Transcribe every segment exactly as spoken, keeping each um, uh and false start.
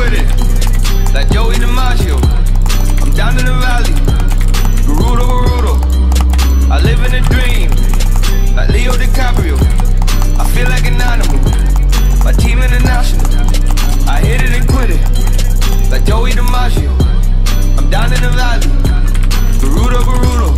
quit it. Like Joey DiMaggio, I'm down in the valley. Gerudo, Gerudo, I live in a dream. Like Leo DiCaprio, I feel like an animal. My team international, I hit it and quit it. Like Joey DiMaggio, I'm down in the valley. Gerudo, Gerudo,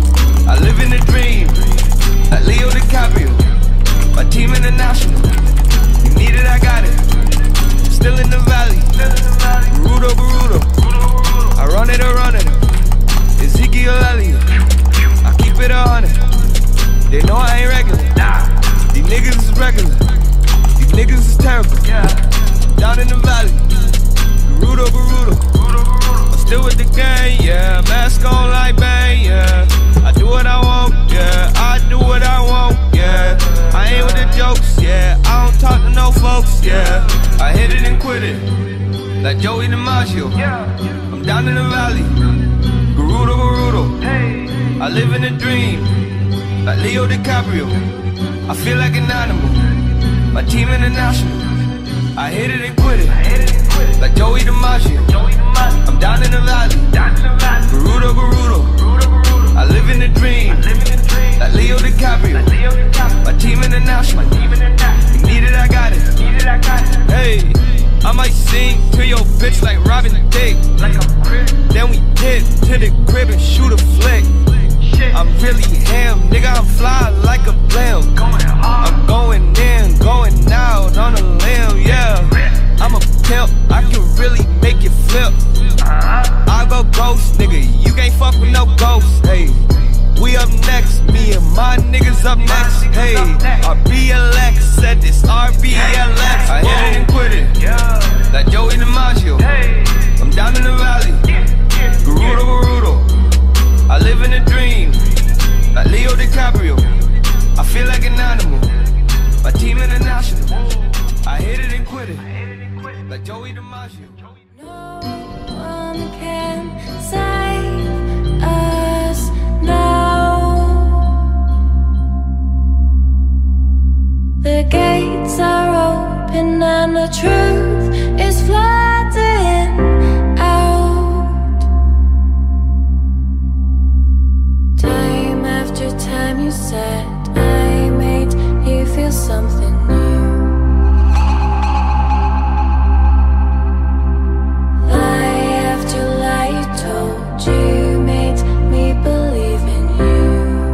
I live in a dream. Like Leo DiCaprio, my team international. You need it, I got it. Still in the valley. Gerudo, Gerudo, I run it, I run it. Ezekiel Elliott, I keep it a hundred. They know I ain't regular. These niggas is regular. These niggas is terrible. Down in the valley. Gerudo, Gerudo, I'm still with the gang, yeah. Mask on like bang, yeah. I do what I want, yeah. I do what I want, yeah. I ain't with the jokes, yeah. I don't talk to no folks, yeah. I hit it and quit it, like Joey DiMaggio. I'm down in the valley. Gerudo, Gerudo, I live in a dream. Like Leo DiCaprio, I feel like an animal. My team international, I hit it and quit it, like Joey DiMaggio. I'm down in the valley. Gerudo, Gerudo, I live in a dream. Like Leo DiCaprio, my team international. You need it, I got it. Hey, I might sing to your bitch like Robin Thicke. Then we dip to the crib and shoot a flick. I'm really ham, nigga, I'm fly like a blim. I'm going in, going out on a limb, yeah. I'm a pimp, I can really make it flip. I go ghost, nigga, you can't fuck with no ghost, hey. We up next, me and my niggas up next, hey. R B L X said this, R B L X. I hit it and quit it, like Joey DiMaggio. I'm down in the valley. Gerudo, Gerudo, I live in a dream. Like Leo DiCaprio, I feel like an animal. My team international, I hit it and quit it, like Joey DiMaggio. No one can save us now. The gates are open and the truth is flooding out. Time after time you said I made you feel something new. Lie after lie you told, you made me believe in you.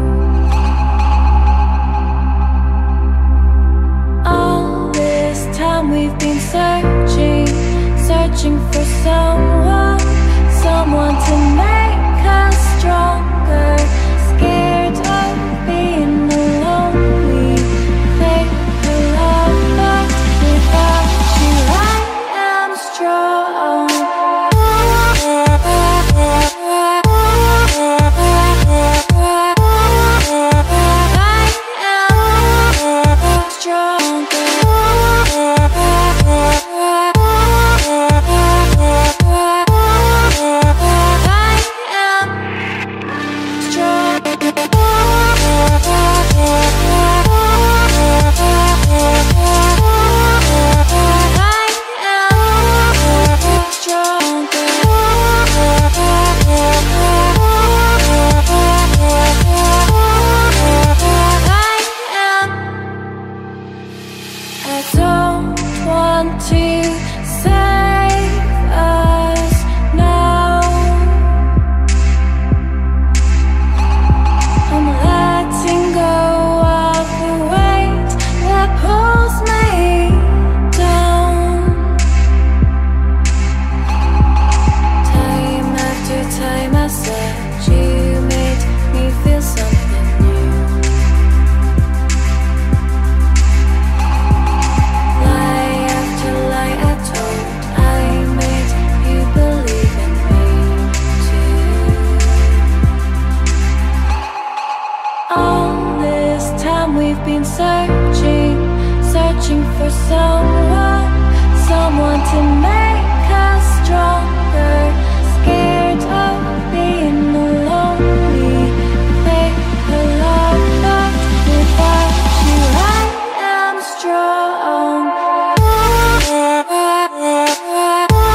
All this time we've been searching, searching for someone, someone to make us stronger. Scared of being alone, we fake the love, but without you I am strong. Strong.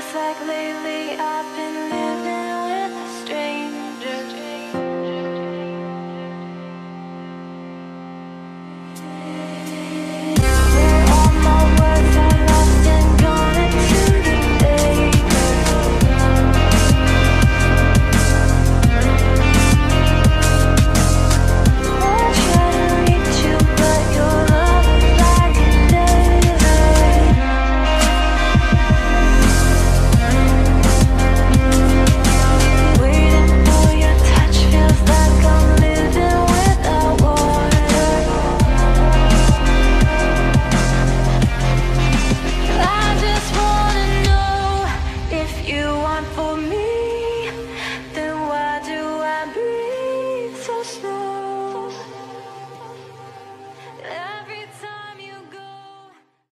like lately I've been